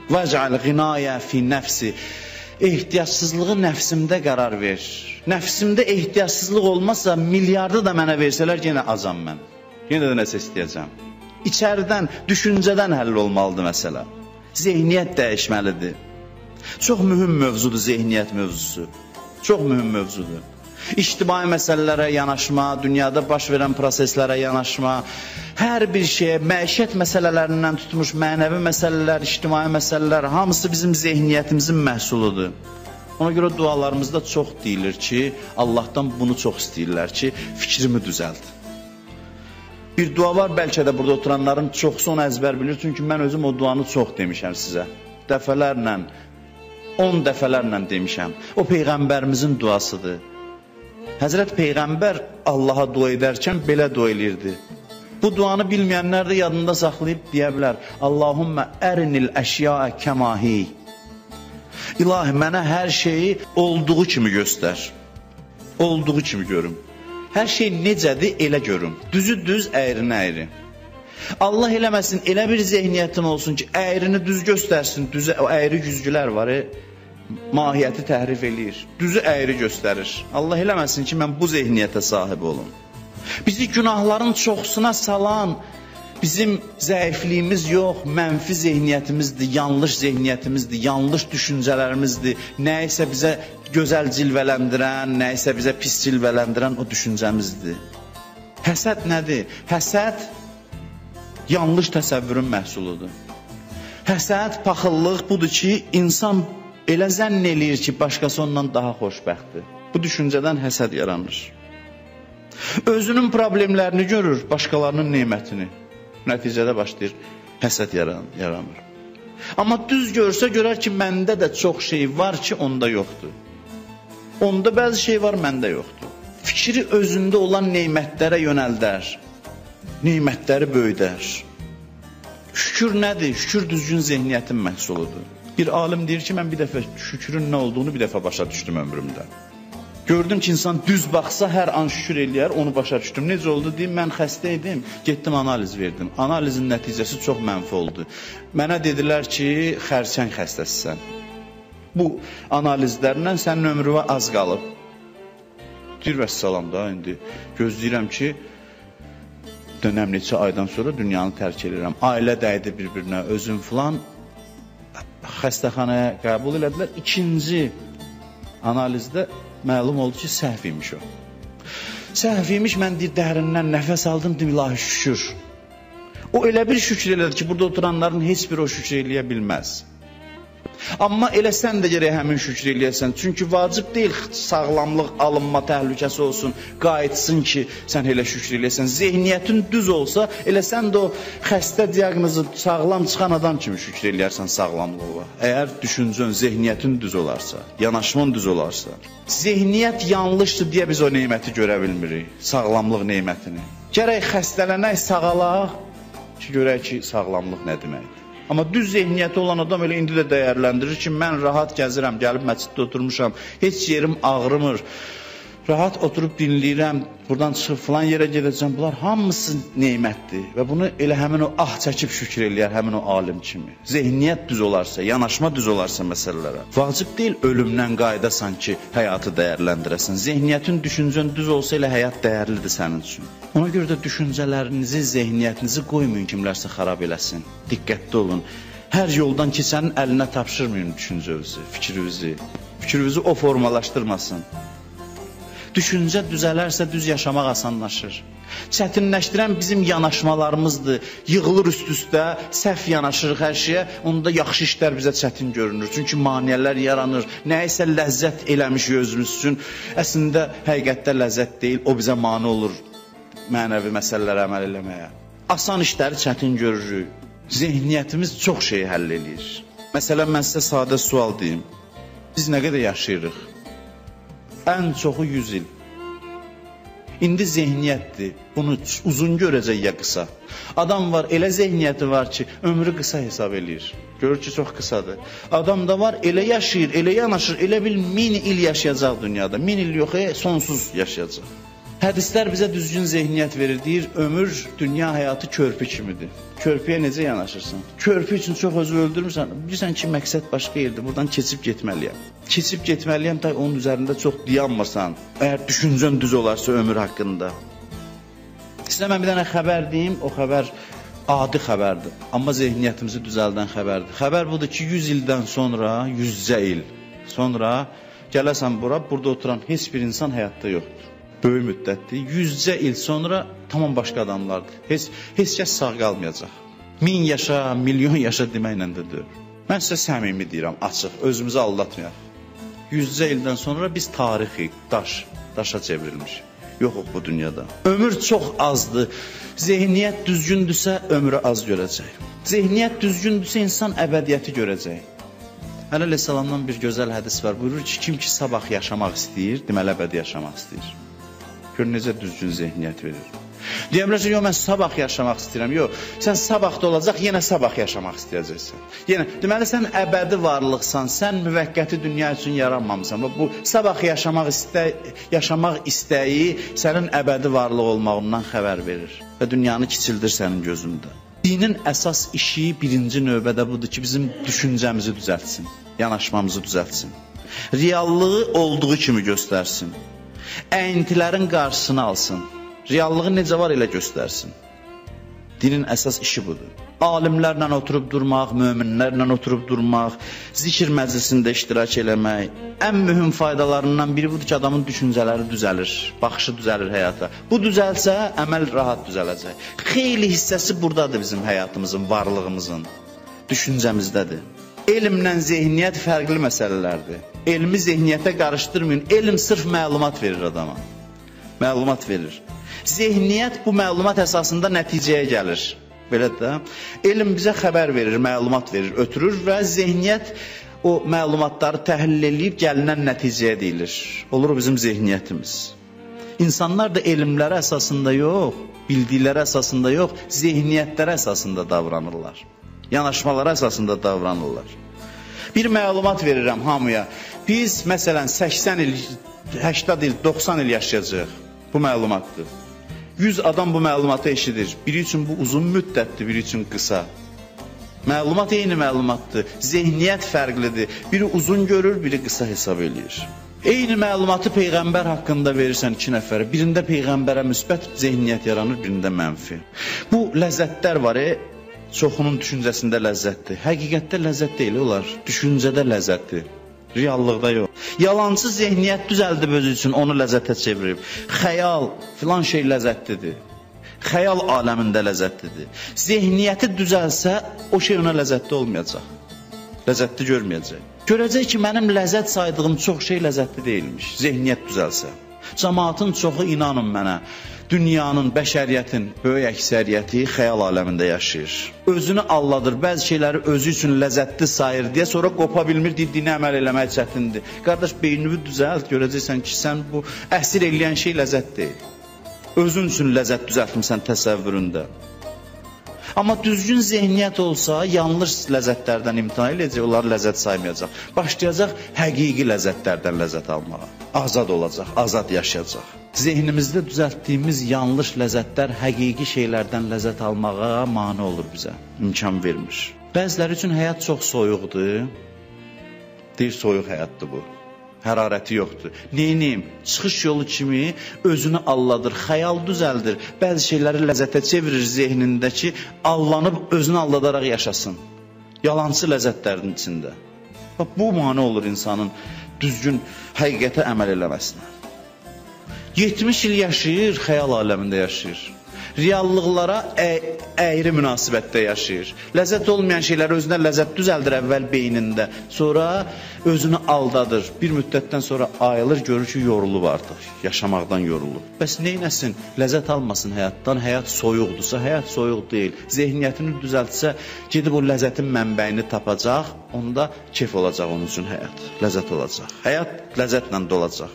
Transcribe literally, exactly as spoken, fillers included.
Vəcəl ğinaya fi nəfsi. Ehtiyacsızlığı nəfsimdə qərar ver. Nəfsimdə ehtiyacsızlıq olmazsa milyardı da mənə versələr yenə azam mən. Yenə də nəsə istəyəcəm. İçəridən, düşüncədən həll olmalıdır məsələ. Zehniyyət dəyişməlidir. Çox mühüm mövzudur zehniyyət mövzusu. Çox mühüm mövzudur. İctimai məsələlərə yanaşma, dünyada baş verən proseslərə yanaşma, hər bir şeyə, məişət məsələlərindən tutmuş mənəvi məsələlər, ictimai məsələlər, hamısı bizim zehniyyətimizin məhsuludur. Ona görə dualarımızda çox deyilir ki, Allahdan bunu çox istəyirlər ki, fikrimi düzəlt. Bir dua var, bəlkə də burada oturanların çoxsu onu əzbər bilir, çünki mən özüm o duanı çox demişəm sizə. Dəfələrlə, on dəfələrlə demişəm. O Peyğəmbərimizin duasıdır. Həzrət Peyğəmbər Allaha dua edərkən belə dua edirdi. Bu duanı bilməyənlər də yadında saxlayıb deyə bilər. Allahümmə ərinil əşyaə kəmahi. İlahi, mənə hər şeyi olduğu kimi göstər. Olduğu kimi görüm. Hər şey necədir, elə görüm. Düzü düz, əyrini əyri. Allah eləməsin, elə bir zehniyyətin olsun ki, əyrini düz göstərsin. Düzü, o əyri güzgülər var, e? Mahiyyəti təhrif eləyir. Düzü əyri göstərir. Allah eləməsin ki, mən bu zehniyyətə sahib olum. Bizi günahların çoxsuna salan bizim zəifliyimiz yox, mənfi zehniyyətimizdir, yanlış zehniyyətimizdir, yanlış düşüncələrimizdir. Nəyisə bizə gözəl cilvələndirən, nəyisə bizə pis cilvələndirən o düşüncəmizdir. Həsəd nədir? Həsəd yanlış təsəvvürün məhsuludur. Həsəd, paxıllıq budur ki, insan elə zənn eləyir ki, başqası ondan daha xoşbəxtdir. Bu düşüncədən həsəd yaranır. Özünün problemlərini görür, başqalarının nemətini. Nəticədə başlayır, həsəd yaranır. Amma düz görsə görər ki, məndə də çox şey var ki, onda yoxdur. Onda bəzi şey var, məndə yoxdur. Fikri özündə olan nemətlərə yönəldər. Nemətləri böyüdər. Şükür nədir? Şükür düzgün zehniyyətin məhsuludur. Bir alim deyir ki, mən bir dəfə şükrün nə olduğunu bir dəfə başa düşdüm ömrümdə. Gördüm ki, insan düz baxsa hər an şükür eləyər, onu başa düşdüm. Necə oldu deyim, mən xəstə idim, getdim analiz verdim. Analizin nəticəsi çox mənfi oldu. Mənə dedilər ki, xərçəng xəstəsisən. Bu analizlərlə sənin ömrüvə az qalıb. Deyir, vəssalam da, indi gözləyirəm ki, dönəm neçə aydan sonra dünyanı tərk edirəm. Ailə dəydi bir-birinə, özüm filan xəstəxanaya qəbul elədilər. İkinci analizdə məlum oldu ki, səhv imiş o. Səhv imiş, mən deyir, dərindən nəfəs aldım, deyim, ilahi şükür. O elə bir şükür elədi ki, burada oturanların heç bir o şükür eləyə bilməz. Amma elə sən də gərək həmin şükür eləyəsən. Çünki vacib deyil sağlamlıq, alınma təhlükəsi olsun, qayıtsın ki, sən elə şükür eləyəsən. Zehniyyətin düz olsa, elə sən də o xəstə diaqnozu sağlam çıxan adam kimi şükür eləyərsən sağlamlığa. Əgər düşüncən, zehniyyətin düz olarsa, yanaşman düz olarsa. Zehniyyət yanlışdır deyə biz o neyməti görə bilmirik, sağlamlıq neymətini. Gərək xəstələnək, sağalaq ki, görək ki, sağlamlıq nə deməkdir. Amma düz zehniyyəti olan adam elə indi də dəyərləndirir ki, mən rahat gəzirəm, gəlib məsciddə oturmuşam, heç yerim ağrımır, rahat oturub dinləyirəm, buradan çıxıb filan yerə gedəcəm. Bunlar hamısı neymətdir və bunu elə həmin o ah çəkib şükür eləyər, həmin o alim kimi. Zehniyyət düz olarsa, yanaşma düz olarsa məsələlərə. Vacib deyil ölümdən qayıdasan ki, həyatı dəyərləndirəsən. Zehniyyətin, düşüncən düz olsa elə həyat dəyərlidir sənin üçün. Ona görə də düşüncələrinizi, zehniyyətinizi qoymayın kimlərsə xarab eləsin. Diqqətli olun. Hər yoldan keçənin əlinə tapşırmayın düşüncənizi, fikrinizi. Fikrinizi o formalaşdırmasın. Düşüncə düzələrsə düz yaşamaq asanlaşır. Çətinləşdirən bizim yanaşmalarımızdır. Yığılır üst-üstə, səhv yanaşırıq hər şeyə, onda yaxşı işlər bizə çətin görünür. Çünki maniyələr yaranır. Nəyisə ləzzət eləmiş özümüz üçün, əslində həqiqətdə ləzzət deyil, o bizə mane olur mənəvi məsələlərə əməl eləməyə. Asan işləri çətin görürük. Zehniyyətimiz çox şeyi həll eləyir. Məsələn, mən sizə sadə sual deyim. Biz nə qədər yaşayırıq? Ən çoxu yüz il. İndi zehniyyətdir. Bunu uzun görəcək ya qısa. Adam var, elə zehniyyəti var ki, ömrü qısa hesab eləyir. Görür ki, çox qısadır. Adam da var, elə yaşayır, elə yanaşır, elə bil min il yaşayacaq dünyada. Min il yox, e, sonsuz yaşayacaq. Hədislər bizə düzgün zehniyyət verir, deyir, ömür, dünya həyatı körpü kimidir. Körpüyə necə yanaşırsan? Körpü üçün çox özü öldürmürsən. Bilirsən ki, məqsəd başqa yerdir, buradan keçib getməliyəm. Keçib getməliyəm, da onun üzərində çox dayanmırsan. Əgər düşüncən düz olarsa ömür haqqında. Sizə mən bir dənə xəbər deyim, o xəbər adi xəbərdir. Amma zehniyyətimizi düzəldən xəbərdir. Xəbər budur ki, yüz ildən sonra, yüzcə il sonra gələsən bura, burada oturan heç bir insan həyatda yoxdur. Böyük müddətdir. Yüzcə il sonra tamam başqa adamlardır. Heç, heç kəs sağ qalmayacaq. Min yaşa, milyon yaşa deməklə də deyil. Mən sizə səmimi deyirəm, açıq, özümüzü aldatmayaq. Yüzcə ildən sonra biz tarixi, daş, daşa çevrilmiş. Yoxuq bu dünyada. Ömür çox azdır. Zehniyyət düzgündürsə ömrü az görəcək. Zehniyyət düzgündürsə insan əbədiyyəti görəcək. Əli əleyhissalamdan bir gözəl hədis var. Buyurur ki, kim ki sabah yaşamaq istəyir, deməli əbədi yaşamaq istəyir. Gör necə düzgün zehniyyət verir. Deyəmlər ki, yox, mən sabah yaşamaq istəyirəm. Yox, sən sabahda olacaq, yenə sabah yaşamaq istəyəcəksən. Yenə, deməli, sən əbədi varlıqsan, sən müvəqqəti dünya üçün yaranmamısan. Bu, sabah yaşamaq, istə, yaşamaq istəyi sənin əbədi varlıq olmağından xəbər verir. Və dünyanı kiçildir sənin gözündə. Dinin əsas işi birinci növbədə budur ki, bizim düşüncəmizi düzəltsin, yanaşmamızı düzəltsin. Reallığı olduğu kimi göstərsin. Əyintilərin qarşısını alsın. Reallığı necə var elə göstərsin. Dinin əsas işi budur. Alimlərlə oturub durmaq, möminlərlə oturub durmaq, zikir məclisində iştirak eləmək. Ən mühüm faydalarından biri budur ki, adamın düşüncələri düzəlir, baxışı düzəlir həyata. Bu düzəlsə, əməl rahat düzələcək. Xeyli hissəsi buradadır bizim həyatımızın, varlığımızın, düşüncəmizdədir. Elmlə zehniyyət fərqli məsələlərdir. Elmi zehniyyətə qarışdırmayın. Elm sırf məlumat verir adama. Məlumat verir. Zehniyyət bu məlumat əsasında nəticəyə gəlir. Belə də, elm bizə xəbər verir, məlumat verir, ötürür və zehniyyət o məlumatları təhlil edib gəlinən nəticəyə deyilir. Olur bizim zehniyyətimiz. İnsanlar da elmləri əsasında yox, bildikləri əsasında yox, zehniyyətləri əsasında davranırlar. Yanaşmaları əsasında davranırlar. Bir məlumat verirəm hamıya. Biz, məsələn, səksən il, səksən il, doxsan il yaşayacaq. Bu məlumatdır. yüz adam bu məlumatı eşidir. Biri üçün bu uzun müddətdir, biri üçün qısa. Məlumat eyni məlumatdır. Zehniyyət fərqlidir. Biri uzun görür, biri qısa hesab eləyir. Eyni məlumatı Peyğəmbər haqqında verirsən iki nəfərə. Birində Peyğəmbərə müsbət zehniyyət yaranır, birində mənfi. Bu ləzzətlər var, e? Çoxunun düşüncəsində ləzzətdir. Həqiqətdə ləzzət deyil, olar. Düşüncədə ləzzətdir. Reallıqda yox. Yalancı zehniyyət düzəldib özü üçün, onu ləzzətə çevirib. Xəyal filan şey ləzzətlidir. Xəyal aləmində ləzzətlidir. Zehniyyəti düzəlsə, o şey ona ləzzətli olmayacaq. Ləzzətli görməyəcək. Görəcək ki, mənim ləzzət saydığım çox şey ləzzətli deyilmiş. Zehniyyət düzəlsə. Cəmaatın çoxu, inanın mənə, dünyanın, bəşəriyyətin böyük əksəriyyəti xəyal aləmində yaşayır. Özünü alladır, bəzi şeyləri özü üçün ləzzətli sayır deyə, sonra qopa bilmir, dediyini əməl eləmək çətindir. Qardaş, beynini düzəlt, görəcəksən ki, sən bu əsir eləyən şey ləzzət deyil. Özün üçün ləzzət düzəltmirsən təsəvvüründə. Amma düzgün zehniyyət olsa, yanlış ləzzətlərdən imtina edəcək, onları ləzzət saymayacaq. Başlayacaq həqiqi ləzzətlərdən ləzzət almağa. Azad olacaq, azad yaşayacaq. Zehnimizdə düzəltdiyimiz yanlış ləzzətlər həqiqi şeylərdən ləzzət almağa mane olur bizə, imkan vermir. Bəziləri üçün həyat çox soyuqdur. Deyir, soyuq həyatdır bu. Hərarəti yoxdur. Neyniyim? Çıxış yolu kimi özünü alladır, xəyal düzəldir. Bəzi şeyləri ləzzətə çevirir zehnindəki, allanıb özünü alladaraq yaşasın. Yalancı ləzzətlərin içində. Bax, bu mane olur insanın düzgün həqiqətə əməl eləməsinə. yetmiş il yaşayır, xəyal aləmində yaşayır. Reallıqlara əyri münasibətdə yaşayır. Ləzzət olmayan şeylər özünə ləzzət düzəldir əvvəl beynində. Sonra özünü aldadır. Bir müddətdən sonra ayılır, görür ki, yorulub artıq. Yaşamaqdan yorulub. Bəs neynəsin? Ləzzət almasın həyatdan. Həyat soyuqdursa, həyat soyuq deyil. Zehniyyətini düzəltsə, gedib o ləzzətin mənbəyini tapacaq. Onda keyf olacaq onun üçün həyat. Ləzzət olacaq. Həyat ləzzətlə dolacaq.